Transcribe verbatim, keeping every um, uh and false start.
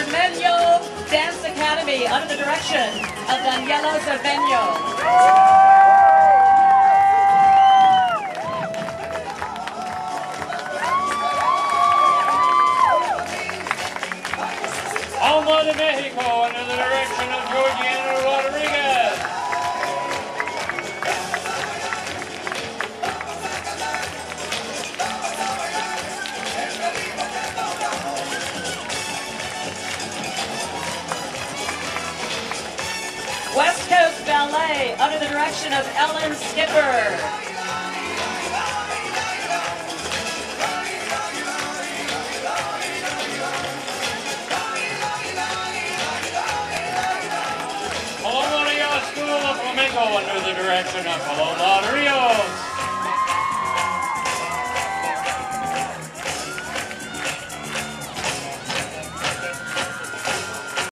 Cermeño Dance Academy under the direction of Daniela Cermeño. Alma de Mexico under the direction of Georgiana Rodriguez. West Coast Ballet under the direction of Ellen Skipper. School of Flamenco under the direction of Paloma Rio.